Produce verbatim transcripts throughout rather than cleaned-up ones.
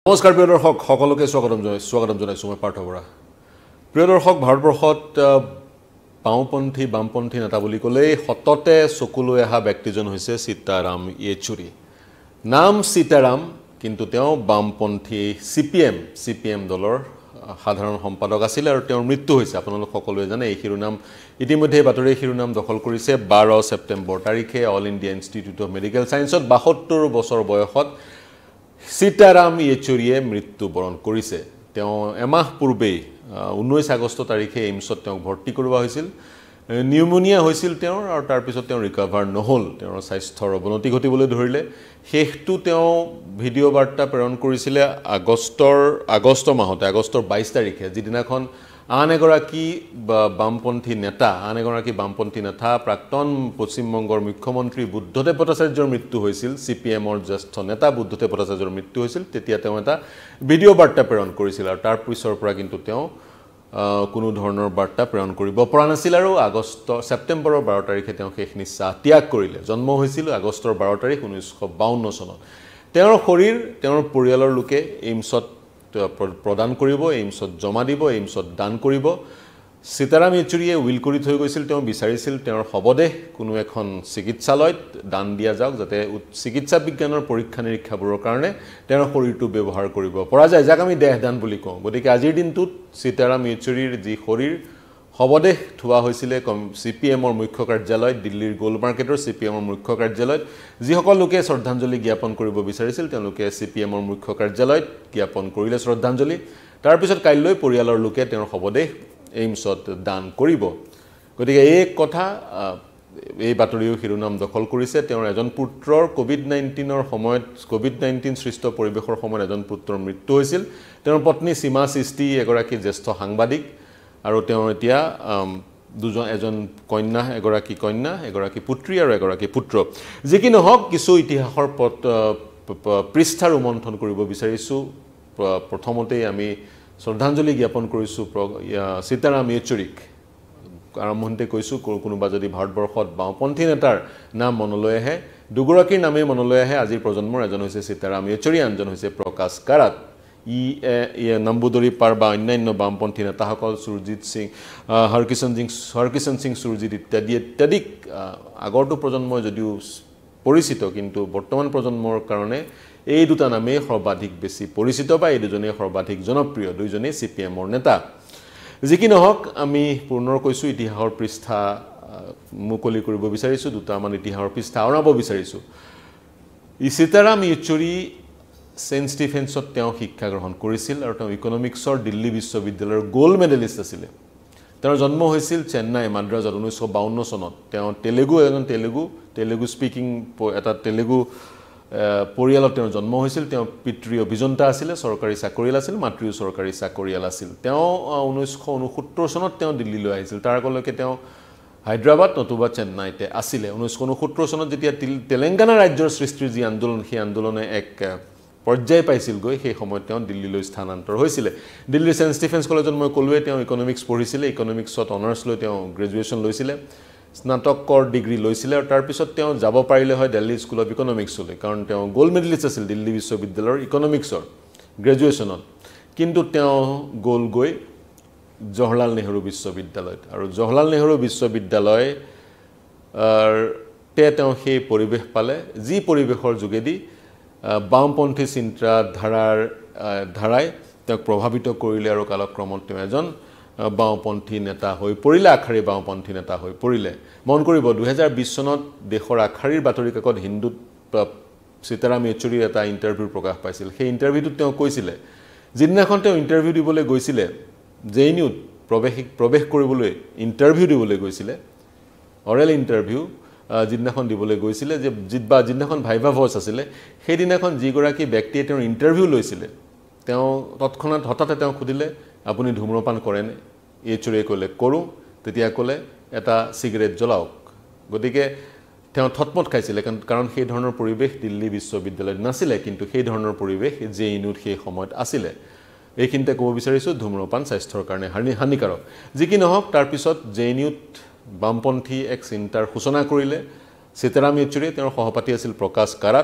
নমস্কাৰ প্ৰিয় দৰ্শক সকলোকে স্বাগতম জনাই স্বাগতম জনাইছো মই পাৰ্থ বৰা প্ৰিয় দৰ্শক ভাৰতবৰ্ষত বাওঁপন্থী বামপন্থী নেতা বুলি ক'লেই হততে চকুলৈ অহা ব্যক্তিজন হৈছে সীতাৰাম য়েচুৰী নাম সীতাৰাম কিন্তু তেওঁ বামপন্থী চিপিএম চিপিএম দলৰ সাধাৰণ সম্পাদক আছিল আৰু তেওঁৰ মৃত্যু হৈছে আপোনালোক সকলোৱে জানে এই শিৰোনাম ইতিমধ্যে বাতৰি শিৰোনাম দখল কৰিছে বাৰ ছেপ্টেম্বৰ তাৰিখে All India Institute of Medical সায়েন্সত বাসত্তৰ বছৰ বয়সত সীতাৰাম য়েচুৰীয়ে মৃত্যুবৰণ কৰিছে তেওঁ এমাহ পূৰ্বে ঊনৈশ আগষ্ট তাৰিখে এইমছত তেওঁক ভৰ্তি কৰোৱা হৈছিল নিউমোনিয়া হৈছিল তেওঁৰ আৰু তাৰ পিছত তেওঁ ৰিকভাৰ নহল তেওঁৰ স্বাস্থ্যৰ অৱনতি ঘটিবলৈ ধৰিলে হেতু তেওঁ ভিডিঅ' বাৰ্তা প্ৰেৰণ কৰিছিল আগষ্টৰ আগষ্ট মাহতে আগষ্টৰ বাইশ তাৰিখে যিদিনাখন আন এগৰাকী বামপন্থী নেতা আন এগৰাকী বামপন্থী নেতা প্ৰাক্তন পশ্চিমবংগৰ মুখ্যমন্ত্ৰী বুদ্ধদেৱ ভট্টাচাৰ্যৰ মৃত্যু হৈছিল চিপিএমৰ জ্যেষ্ঠ নেতা বুদ্ধদেৱ ভট্টাচাৰ্যৰ মৃত্যু হৈছিল তেতিয়া তেওঁ এটা ভিডিঅ' বাৰ্তা প্ৰেৰণ কৰিছিল আৰু তাৰ পিছৰ পৰা কিন্তু তেওঁ কোনো ধৰণৰ বাৰ্তা প্ৰেৰণ কৰিব পৰা নাছিল আৰু আগষ্ট ছেপ্টেম্বৰৰ বাৰ তাৰিখে তেওঁ শেষ নিশ্বাস ত্যাগ কৰিলে জন্ম হৈছিল আগষ্টৰ বাৰ তাৰিখ ঊনৈশ বাৱন্ন চনত তেওঁৰ শৰীৰ তেওঁৰ পৰিয়ালৰ লোকে এইমছত প্ৰদান কৰিব এইমছত জমা দিব এইমছত দান কৰিব সীতাৰাম য়েচুৰীয়ে উইল কৰি থৈ গৈছিল তেওঁ বিচাৰিছিল তেওঁৰ শৱদেহ কোনো এখন চিকিৎসালয়ত দান দিয়া যাওক যাতে চিকিৎসা বিজ্ঞানৰ পৰীক্ষা নিৰীক্ষাবোৰৰ কাৰণে তেওঁৰ শৰীৰটো ব্যৱহাৰ কৰিব পৰা যায় যাক আমি দেহদান বুলি কওঁ গতিকে আজিৰ দিনটোত সীতাৰাম য়েচুৰীৰ যি শৰীৰ শৱদেহ থোৱা হৈছিলে চিপিএমৰ মুখ্য কাৰ্যালয়ত দিল্লীৰ গোল মাৰ্কেটৰ চিপিএমৰ মুখ্য কাৰ্যালয়ত যিসকল লোকে শ্ৰদ্ধাঞ্জলি জ্ঞাপন কৰিব বিচাৰিছিল তেওঁলোকে চিপিএমৰ মুখ্য কাৰ্যালয়ত জ্ঞাপন কৰিলে শ্ৰদ্ধাঞ্জলি তাৰ পিছত কাইলৈ পৰিয়ালৰ লোকে তেওঁৰ শৱদেহ এইমছত দান কৰিব গতিকে এই কথা এই বাতৰিও শিৰোনাম দখল কৰিছে তেওঁৰ এজন পুত্ৰৰ কোভিড নাইনটিনৰ সময়ত কোভিড নাইনটিন সৃষ্ট পৰিৱেশৰ সময়ত এজন পুত্ৰৰ মৃত্যু হৈছিল তেওঁৰ পত্নী সীমা সৃষ্টি এগৰাকী জ্যেষ্ঠ সাংবাদিক আৰু তেওঁ এতিয়া দুজন এজন কন্যা এগৰাকী কন্যা এগৰাকী পুত্ৰী আৰু এগৰাকী পুত্ৰ যি কি নহওক কিছু ইতিহাসৰ পৃষ্ঠা ৰোমন্থন কৰিব বিচাৰিছো প্ৰথমতেই আমি শ্ৰদ্ধাঞ্জলি জ্ঞাপন কৰিছো সীতাৰাম য়েচুৰীক আৰম্ভণিতে কৈছো কোনোবা যদি ভাৰতবৰ্ষত বাওঁপন্থী নেতাৰ নাম মনলৈ আহে দুগৰাকীৰ নামে মনলৈ আহে আজিৰ প্ৰজন্মৰ এজন হৈছে সীতাৰাম য়েচুৰী আনজন হৈছে প্ৰকাশ কাৰাত ই নম্বুদৰী পাৰ বা অন্যান্য বামপন্থী নেতাসকল সুৰজিৎ সিং হৰকিষণ সিং হৰকিষণ সিং সুৰজিৎ ইত্যাদি ইত্যাদিক আগৰটো প্ৰজন্মই যদিও পৰিচিত কিন্তু বৰ্তমান প্ৰজন্মৰ কাৰণে এই দুটা নামে সৰ্বাধিক বেছি পৰিচিত বা এই দুজনে সৰ্বাধিক জনপ্ৰিয় দুইজনে চিপিএমৰ নেতা যি কি নহওক আমি পুনৰ কৈছো ইতিহাসৰ পৃষ্ঠা মুকলি কৰিব বিচাৰিছো দুটামান ইতিহাসৰ পৃষ্ঠা আওৰাব বিচাৰিছো ই সীতাৰাম য়েচুৰী সেন্ট ষ্টিফেন্সত তেওঁ শিক্ষা গ্ৰহণ কৰিছিল আৰু তেওঁ ইকনমিক্সৰ দিল্লী বিশ্ববিদ্যালয়ৰ গোল্ড মেডেলিষ্ট আছিল তেওঁৰ জন্ম হৈছিল চেন্নাই মাদ্ৰাজত ঊনৈশ বাৱন্ন চনত তেওঁ তেলেগু এজন তেলেগু তেলেগু স্পিকিং এটা তেলেগু পৰিয়ালত তেওঁৰ জন্ম হৈছিল তেওঁ পিতৃ অভিযন্তা আছিল চৰকাৰী চাকৰিয়াল আছিল মাতৃও চৰকাৰী চাকৰিয়াল আছিল তেওঁ ঊনৈশ ঊনসত্তৰ চনত তেওঁ দিল্লীলৈ আহিছিল তাৰ আগলৈকে তেওঁ হায়দৰাবাদ নতুবা চেন্নাইতে আছিল ঊনৈশ ঊনসত্তৰ চনত যেতিয়া তেলেংগানা ৰাজ্যৰ সৃষ্টিৰ যি আন্দোলন সেই আন্দোলনে এক পৰ্যায় পাইছিল গৈ সেই সময়ত তেওঁ দিল্লীলৈ স্থানান্তৰ হৈছিল দিল্লীৰ সেন্ট ষ্টিফেন্স কলেজত মই কলোৱে তেওঁ ইকনমিক্স পঢ়িছিল ইকনমিক্সত অনাৰ্ছ লৈ তেওঁ গ্ৰেজুৱেশ্যন লৈছিল স্নাতকৰ ডিগ্ৰী লৈছিল আৰু তাৰ পিছত তেওঁ যাব পাৰিলে হয় দিল্লী স্কুল অফ ইকনমিক্সলৈ কাৰণ তেওঁ গোল্ড মেডেলিষ্ট আছিল দিল্লী বিশ্ববিদ্যালয়ৰ ইকনমিক্সৰ গ্ৰেজুৱেশ্যনত কিন্তু তেওঁ গ'ল গৈ জৱাহৰলাল নেহৰু বিশ্ববিদ্যালয়ত আৰু জৱাহৰলাল নেহৰু বিশ্ববিদ্যালয় তে তেওঁ সেই পৰিৱেশ পালে যি পৰিৱেশৰ যোগেদি বামপন্থী চিন্তা ধাৰাৰ ধাৰাই তেওঁক প্ৰভাৱিত কৰিলে আৰু কালক্ৰমত তেওঁ এজন বাওঁপন্থী নেতা হৈ পৰিলে আখাৰী বাওঁপন্থী নেতা হৈ পৰিলে মন কৰিব দুই হাজাৰ বিশ চনত দেশৰ আখাৰীৰ বাতৰি কাকত হিন্দুত সীতাৰাম য়েচুৰীৰ এটা ইণ্টাৰভিউ প্ৰকাশ পাইছিল সেই ইণ্টাৰভিউটোত তেওঁ কৈছিলে যিদিনাখন তেওঁ ইণ্টাৰভিউ দিবলৈ গৈছিলে জেএনইউত প্ৰৱেশ প্ৰৱেশ কৰিবলৈ ইণ্টাৰভিউ দিবলৈ গৈছিলে অৰেল ইণ্টাৰভিউ যিদিনাখন দিবলৈ গৈছিলে যে জিতবা যিদিনাখন ভাইভা ভইচ আছিলে সেইদিনাখন যিগৰাকী ব্যক্তিয়ে তেওঁৰ ইণ্টাৰভিউ লৈছিলে তেওঁ তৎক্ষণাত হঠাতে তেওঁ সুধিলে আপুনি ধূম্ৰপান কৰেনে য়েচুৰীয়ে ক'লে কৰোঁ তেতিয়া ক'লে এটা চিগাৰেট জ্বলাওক গতিকে তেওঁ থতমত খাইছিলে কাৰণ সেই ধৰণৰ পৰিৱেশ দিল্লী বিশ্ববিদ্যালয়ত নাছিলে কিন্তু সেই ধৰণৰ পৰিৱেশ জেএনইউত সেই সময়ত আছিলে এইখিনিতে ক'ব বিচাৰিছোঁ ধূম্ৰপান স্বাস্থ্যৰ কাৰণে হানিকাৰক যি কি নহওক তাৰ পিছত জেএনইউত বামপন্থী এক চিন্তাৰ সূচনা কৰিলে সীতাৰাম য়েচুৰী তেওঁৰ সহপাঠী আছিল প্ৰকাশ কাৰাত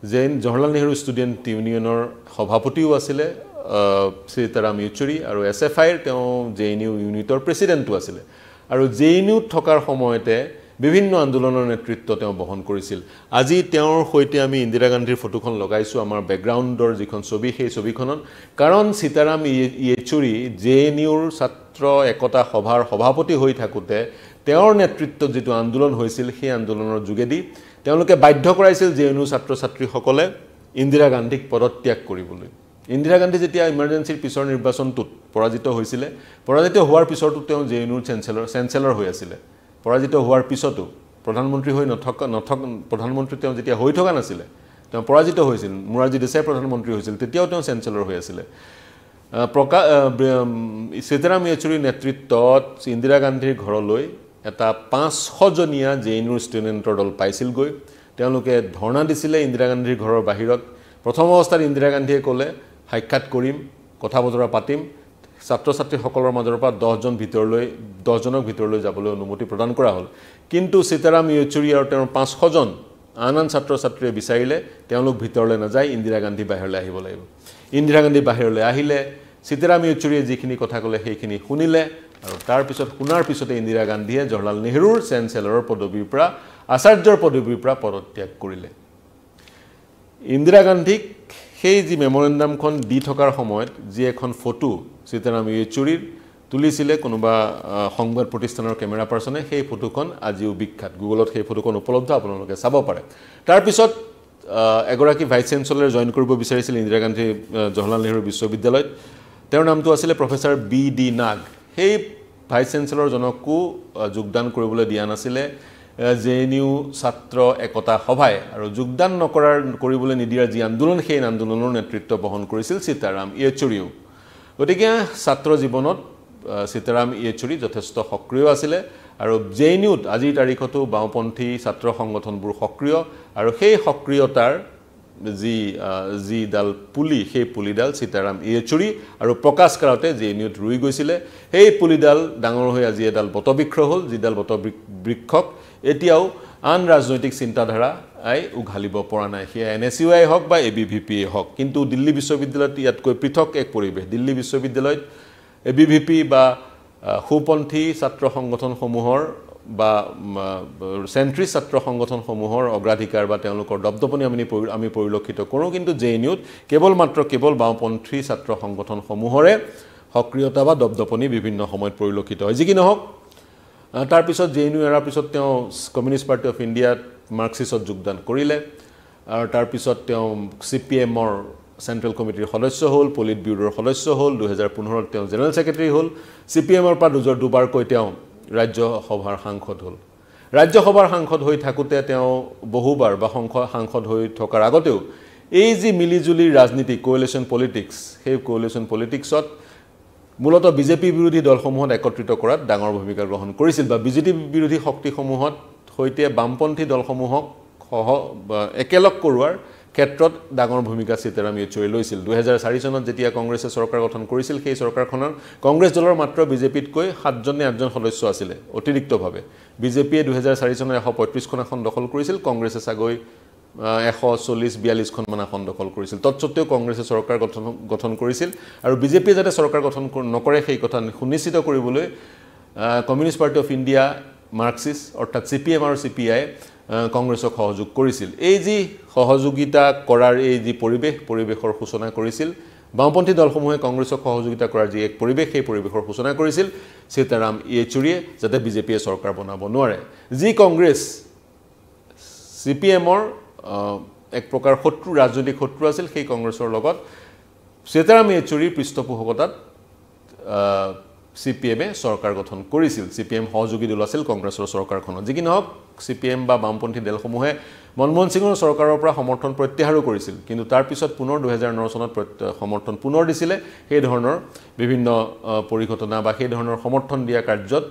যে জৱাহৰলাল নেহৰু ষ্টুডেণ্ট ইউনিয়নৰ সভাপতিও আছিলে Sitaram Yechury আৰু এছ এফ আইৰ তেওঁ জে এন ইউ ইউনিটৰ প্ৰেছিডেণ্টও আছিলে আৰু জে এন ইউত থকাৰ সময়তে বিভিন্ন আন্দোলনৰ নেতৃত্ব তেওঁ বহন কৰিছিল আজি তেওঁৰ সৈতে আমি ইন্দিৰা গান্ধীৰ ফটোখন লগাইছো আমাৰ ব্যাকগ্ৰাউণ্ডৰ যিখন ছবি সেই ছবিখনত কাৰণ Sitaram Yechury জে এন ইউৰ ছাত্ৰ একতা সভাৰ সভাপতি হৈ থাকোতে তেওঁৰ নেতৃত্বত যেটো আন্দোলন হৈছিল সেই আন্দোলনৰ যোগেদি তেওঁলোকে বাধ্য কৰাইছিল জে এন ইউ ছাত্ৰ ছাত্ৰীসকলে ইন্দিৰা গান্ধীক পদত্যাগ কৰিবলৈ ইন্দিৰা গান্ধী যেতিয়া ইমাৰ্জেন্সিৰ পিছৰ নিৰ্বাচনটোত পৰাজিত হৈছিল পৰাজিত হোৱাৰ পিছতো তেওঁ জে এন ইউৰ চেঞ্চেলৰ চেঞ্চেলৰ হৈ আছিল পৰাজিত হোৱাৰ পিছতো প্ৰধানমন্ত্ৰী হৈ নথক নথক প্ৰধানমন্ত্ৰী তেওঁ যেতিয়া হৈ থকা নাছিল তেওঁ পৰাজিত হৈছিল মুৰাৰজী দেশাই প্ৰধানমন্ত্ৰী হৈছিল তেতিয়াও তেওঁ চেঞ্চেলৰ হৈ আছিল প্ৰকাশ Sitaram Yechury নেতৃত্বত ইন্দিৰা গান্ধীৰ ঘৰলৈ এটা পাঁচশ জনীয়া জে এন ইউৰ ষ্টুডেণ্টৰ দল পাইছিল গৈ তেওঁলোকে ধৰ্ণা দিছিলে ইন্দিৰা গান্ধীৰ ঘৰৰ বাহিৰত প্ৰথম অৱস্থাত ইন্দিৰা গান্ধীয়ে ক'লে সাক্ষাৎ কৰিম কথা বতৰা পাতিম ছাত্ৰ ছাত্ৰীসকলৰ মাজৰ পৰা দহ জন ভিতৰলৈ দহ জনক ভিতৰলৈ যাবলৈ অনুমতি প্ৰদান কৰা হ'ল কিন্তু Sitaram Yechury আৰু তেওঁৰ পাঁচশ জন আন আন ছাত্ৰ ছাত্ৰীয়ে বিচাৰিলে তেওঁলোক ভিতৰলৈ নাযায় ইন্দিৰা গান্ধী বাহিৰলৈ আহিব লাগিব ইন্দিৰা গান্ধী বাহিৰলৈ আহিলে Sitaram Yechuryয়ে যিখিনি কথা ক'লে সেইখিনি শুনিলে আৰু তাৰ পিছত শুনাৰ পিছতে ইন্দিৰা গান্ধীয়ে জৱাহৰলাল নেহৰুৰ চেঞ্চেলৰৰ পদবীৰ পৰা আচাৰ্যৰ পদবীৰ পৰা পদত্যাগ কৰিলে ইন্দিৰা গান্ধীক সেই যি মেমৰেণ্ডামখন দি থকাৰ সময়ত যি এখন ফটো Sitaram Yechuryৰ তুলিছিলে কোনোবা সংবাদ প্ৰতিষ্ঠানৰ কেমেৰা পাৰ্সনে সেই ফটোখন আজিও বিখ্যাত গুগলত সেই ফটোখন উপলব্ধ আপোনালোকে চাব পাৰে তাৰ পিছত এগৰাকী ভাইস চেঞ্চেলৰ জয়েন কৰিব বিচাৰিছিল ইন্দিৰা গান্ধী জৱাহৰলাল নেহৰু বিশ্ববিদ্যালয়ত তেওঁৰ নামটো আছিল প্ৰফেসৰ বি ডি নাগ সেই ভাইস চেঞ্চেলৰ জনকো যোগদান কৰিবলৈ দিয়া নাছিলে জে এন ইউ ছাত্ৰ একতা সভায় আৰু যোগদান নকৰাৰ কৰিবলৈ নিদিয়াৰ যি আন্দোলন সেই আন্দোলনৰ নেতৃত্ব বহন কৰিছিল Sitaram Yechury গতিকে ছাত্ৰ জীৱনত Sitaram Yechury যথেষ্ট সক্ৰিয় আছিল আৰু জে এন ইউত আজিৰ তাৰিখতো বাওপন্থী ছাত্ৰ সংগঠনবোৰ সক্ৰিয় আৰু সেই সক্ৰিয়তাৰ যি যি ডাল পুলি সেই পুলিডাল Sitaram Yechury আৰু প্ৰকাশ কৰাতে জে এন ইউত ৰুই গৈছিল সেই পুলিডাল ডাঙৰ হৈ আজি এডাল বটবৃক্ষ হ'ল যিডাল বটবৃক্ষক এতিয়াও আন ৰাজনৈতিক চিন্তাধাৰা আই উঘালিব পৰা নাই হিয়া এন এছ ইউ আই হক বা এ বি ভি পি হক কিন্তু দিল্লী বিশ্ববিদ্যালয়ত ইয়াতকৈ পৃথক এক পৰিবেশ দিল্লী বিশ্ববিদ্যালয়ত এ বি ভি পি বা খুপন্থী ছাত্ৰ সংগঠনসমূহৰ বা সেন্ট্ৰি ছাত্ৰ সংগঠনসমূহৰ অগ্ৰাধিকাৰ বা তেওঁলোকৰ দবদপনি আমি আমি পৰিলক্ষিত কৰোঁ কিন্তু জে এন ইউত কেৱল মাত্ৰ কেৱল বাওপন্থী ছাত্ৰ সংগঠনসমূহৰে সক্ৰিয়তা বা দবদপনি বিভিন্ন সময়ত পৰিলক্ষিত হয় যি কি নহওক তাৰ পিছত জে এন ইউ এৰাৰ পিছত তেওঁ কমিউনিষ্ট পাৰ্টি অফ ইণ্ডিয়াত মাৰ্কসিছত যোগদান কৰিলে আৰু তাৰ পিছত তেওঁ চি পি এমৰ চেন্ট্ৰেল কমিটিৰ সদস্য হ'ল পলিট ব্যুৰোৰ সদস্য হ'ল দুই হাজাৰ পোন্ধৰত তেওঁ জেনেৰেল সেক্ৰেটাৰী হ'ল চি পি এমৰ পৰা দুজৰ দুবাৰকৈ তেওঁ ৰাজ্য সভাৰ সাংসদ হ'ল ৰাজ্য সভাৰ সাংসদ হৈ থাকোতে তেওঁ বহুবাৰ বা সাংসদ হৈ থকাৰ আগতেও এই যি মিলিজুলি ৰাজনীতি কোয়েলিশন পলিটিক্স সেই কোয়েলিশন পলিটিক্সত মূলত বিজেপি বিৰোধী দলসমূহত একত্ৰিত কৰাত ডাঙৰ ভূমিকা গ্ৰহণ কৰিছিল বা বিজেপি বিৰোধী শক্তিসমূহত হৈতে বামপন্থী দলসমূহক একেলগ কৰোৱাৰ ক্ষেত্ৰত ডাঙৰ ভূমিকা Sitaram Yechury লৈছিল দুই হাজাৰ চাৰি চনত যেতিয়া কংগ্ৰেছে চৰকাৰ গঠন কৰিছিল সেই চৰকাৰখনৰ কংগ্ৰেছ দলৰ মাত্ৰ বিজেপিতকৈ সাতজন নে আঠজন সদস্য আছিল অতিৰিক্তভাৱে বিজেপিয়ে দুই হাজাৰ চাৰি চনত এশ পঁয়ত্ৰিশ খন আসন দখল কৰিছিল কংগ্ৰেছে চাগৈ এশ চল্লিশ বিয়াল্লিশ খন মান আসন দখল কৰিছিল তৎসত্ত্বেও কংগ্ৰেছে চৰকাৰ গঠন গঠন কৰিছিল আৰু বিজেপিয়ে যাতে চৰকাৰ গঠন নকৰে সেই কথা সুনিশ্চিত কৰিবলৈ Communist Party of India Marxist অৰ্থাৎ চি পি এম আৰু চি পি আই কংগ্ৰেছক সহযোগ কৰিছিল এই যি সহযোগিতা কৰাৰ এই যি পৰিবেশ পৰিবেশৰ সূচনা কৰিছিল বামপন্থী দলসমূহে কংগ্ৰেছক সহযোগিতা কৰাৰ যি এক পৰিবেশ সেই পৰিবেশৰ সূচনা কৰিছিল Sitaram Yechuryয়ে যাতে বিজেপিয়ে চৰকাৰ বনাব নোৱাৰে যি কংগ্ৰেছ চি পি এমৰ এক প্ৰকাৰ শত্ৰু ৰাজনৈতিক শত্ৰু আছিল সেই কংগ্ৰেছৰ লগত Sitaram Yechuryৰ পৃষ্ঠপোষকতাত চি পি এমে চৰকাৰ গঠন কৰিছিল চি পি এম সহযোগী দল আছিল কংগ্ৰেছৰ চৰকাৰখনত যি কি নহওক চি পি এম বা বামপন্থী দলসমূহে মনমোহন সিঙৰ চৰকাৰৰ পৰা সমৰ্থন প্ৰত্যাহাৰো কৰিছিল কিন্তু তাৰ পিছত পুনৰ দুই হাজাৰ ন চনত সমৰ্থন পুনৰ দিছিলে সেই ধৰণৰ বিভিন্ন পৰিঘটনা বা সেই ধৰণৰ সমৰ্থন দিয়া কাৰ্যত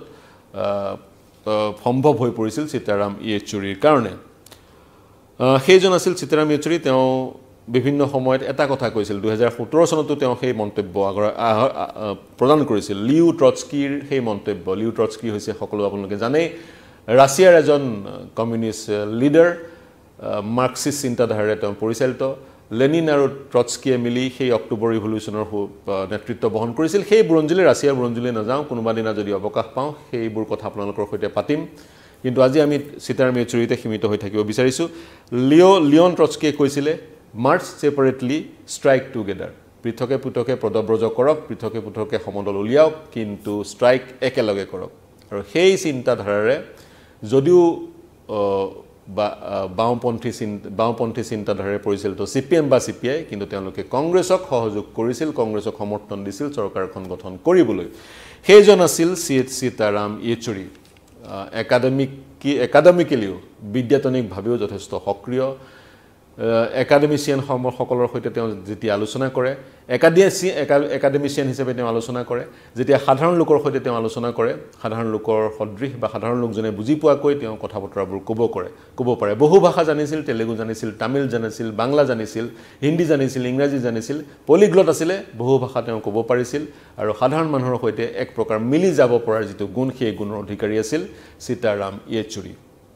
সম্ভৱ হৈ পৰিছিল Sitaram Yechuryৰ কাৰণে সেইজন আছিল Sitaram Yechury তেওঁ বিভিন্ন সময়ত এটা কথা কৈছিল দুই হাজাৰ সোতৰ চনতো তেওঁ সেই মন্তব্য প্ৰদান কৰিছিল লিউ ট্ৰটস্কিৰ সেই মন্তব্য লিউ ট্ৰটস্কি হৈছে সকলো আপোনালোকে জানে ৰাছিয়াৰ এজন কমিউনিষ্ট লিডাৰ মাৰ্কসিষ্ট চিন্তাধাৰাৰে তেওঁ পৰিচালিত লেনিন আৰু ট্ৰটস্কিয়ে মিলি সেই অক্টোবৰ ৰিভলিউচনৰ নেতৃত্ব বহন কৰিছিল সেই বুৰঞ্জীলৈ ৰাছিয়াৰ বুৰঞ্জীলৈ নাযাওঁ কোনোবা দিনা যদি অৱকাশ পাওঁ সেইবোৰ কথা আপোনালোকৰ সৈতে পাতিম কিন্তু আজি আমি সীতাৰাম য়েচুৰীতে সীমিত হৈ থাকিব বিচাৰিছো লিও লিওন ট্ৰটস্কিয়ে কৈছিলে মাৰ্চ সেপাৰেটলি ষ্ট্ৰাইক টুগেদাৰ পৃথকে পৃথকে পদব্ৰজ কৰক পৃথকে পৃথকে সমদল উলিয়াওক কিন্তু ষ্ট্ৰাইক একেলগে কৰক আৰু সেই চিন্তাধাৰাৰে যদিও বাওঁপন্থী বাওঁপন্থী চিন্তাধাৰাৰে পৰিচালিত চিপিএম বা চিপিআই কিন্তু তেওঁলোকে কংগ্ৰেছক সহযোগ কৰিছিল কংগ্ৰেছক সমৰ্থন দিছিল চৰকাৰখন গঠন কৰিবলৈ সেইজন আছিল সীতাৰাম য়েচুৰী একাডেমিক একাডেমিকেলিও বিদ্যাতনিকভাৱেও যথেষ্ট সক্ৰিয় একাডেমিচিয়ান সকলৰ সৈতে তেওঁ যেতিয়া আলোচনা কৰে একাডেমিচিয়ান হিচাপে তেওঁ আলোচনা কৰে যেতিয়া সাধাৰণ লোকৰ সৈতে তেওঁ আলোচনা কৰে সাধাৰণ লোকৰ সদৃশ বা সাধাৰণ লোকজনে বুজি পোৱাকৈ তেওঁ কথা বতৰাবোৰ ক'ব কৰে ক'ব পাৰে বহু ভাষা জানিছিল তেলেগু জানিছিল তামিল জানিছিল বাংলা জানিছিল হিন্দী জানিছিল ইংৰাজী জানিছিল পলিগ্লট আছিলে বহু ভাষা তেওঁ ক'ব পাৰিছিল আৰু সাধাৰণ মানুহৰ সৈতে এক প্ৰকাৰ মিলি যাব পৰাৰ যিটো গুণ সেই গুণৰ অধিকাৰী আছিল সীতাৰাম য়েচুৰী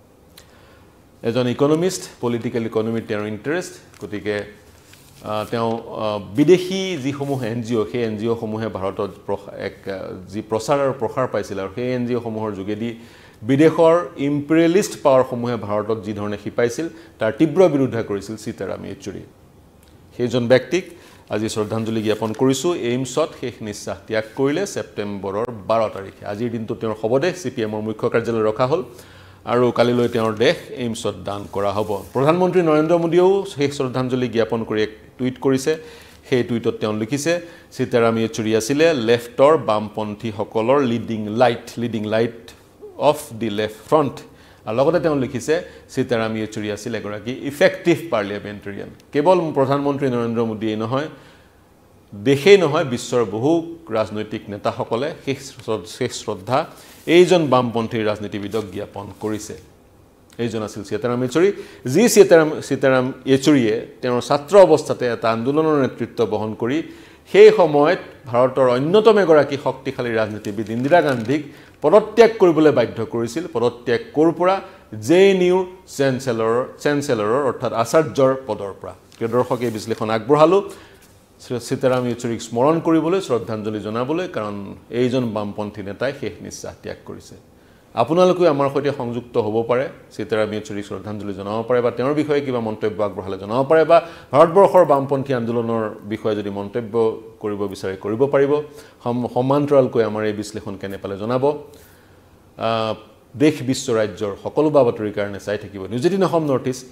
এজন ইকনমিষ্ট পলিটিক্যাল ইকনমি তেওঁৰ ইন্টাৰেষ্ট গতিকে তেওঁ বিদেশী যিসমূহ এনজিও সেই এনজিও সমূহে ভাৰতত এক যি প্ৰচাৰ আৰু প্ৰসাৰ পাইছিল আৰু সেই এনজিও সমূহৰ যোগেদি বিদেশৰ ইম্পেৰিয়েলিষ্ট পাৱাৰ সমূহে ভাৰতত যি ধৰণে শিপাইছিল তাৰ তীব্ৰ বিৰোধা কৰিছিল সীতাৰাম য়েচুৰী সেইজন ব্যক্তিক আজি শ্ৰদ্ধাঞ্জলি জ্ঞাপন কৰিছো এইমছত শেষ নিশ্বাস ত্যাগ কৰিলে ছেপ্টেম্বৰৰ বাৰ তাৰিখে আজিৰ দিনটো তেওঁৰ শৱদেহ চিপিএমৰ মুখ্য কাৰ্যালয়ত ৰখা হ'ল আৰু কালিলৈ তেওঁৰ দেহ এইমছত দান কৰা হ'ব প্ৰধানমন্ত্ৰী নৰেন্দ্ৰ মোদীয়েও শেষ শ্ৰদ্ধাঞ্জলি জ্ঞাপন কৰি এক টুইট কৰিছে সেই টুইটত তেওঁ লিখিছে সীতাৰাম য়েচুৰী আছিলে লেফটৰ বামপন্থীসকলৰ leading light leading light of the left front আৰু লগতে তেওঁ লিখিছে সীতাৰাম য়েচুৰী আছিল এগৰাকী ইফেক্টিভ পাৰ্লিয়ামেণ্টেৰিয়ান কেৱল প্ৰধানমন্ত্ৰী নৰেন্দ্ৰ মোদীয়ে নহয় দেশেই নহয় বিশ্বৰ বহু ৰাজনৈতিক নেতাসকলে শেষ শেষ শ্ৰদ্ধা এইজন বামপন্থী ৰাজনীতিবিদক জ্ঞাপন কৰিছে এইজন আছিল সীতাৰাম য়েচুৰী যি সীতাৰাম সীতাৰাম য়েচুৰীয়ে তেওঁৰ ছাত্ৰ অৱস্থাতে এটা আন্দোলনৰ নেতৃত্ব বহন কৰি সেই সময়ত ভাৰতৰ অন্যতম এগৰাকী শক্তিশালী ৰাজনীতিবিদ ইন্দিৰা গান্ধীক পদত্যাগ কৰিবলৈ বাধ্য কৰিছিল পদত্যাগ কৰ পৰা জে এন ইউৰ চেঞ্চেলৰৰ চেঞ্চেলৰৰ অৰ্থাৎ আচাৰ্যৰ পদৰ পৰা প্ৰিয় দৰ্শক এই বিশ্লেষণ আগবঢ়ালো সীতাৰাম য়েচুৰীক স্মৰণ কৰিবলৈ শ্ৰদ্ধাঞ্জলি জনাবলৈ কাৰণ এইজন বামপন্থী নেতাই শেষ নিশ্বাস ত্যাগ কৰিছে আপোনালোকে আমাৰ সৈতে সংযুক্ত হ'ব পাৰে সীতাৰাম য়েচুৰীক শ্ৰদ্ধাঞ্জলি জনাব পাৰে বা তেওঁৰ বিষয়ে কিবা মন্তব্য আগবঢ়ালে জনাব পাৰে বা ভাৰতবৰ্ষৰ বামপন্থী আন্দোলনৰ বিষয়ে যদি মন্তব্য কৰিব বিচাৰে কৰিব পাৰিব সমান্তৰালকৈ আমাৰ এই বিশ্লেষণ কেনে পালে জনাব দেশ বিশ্ব ৰাজ্যৰ সকলো বাতৰিৰ কাৰণে চাই থাকিব News Eighteen Assam North east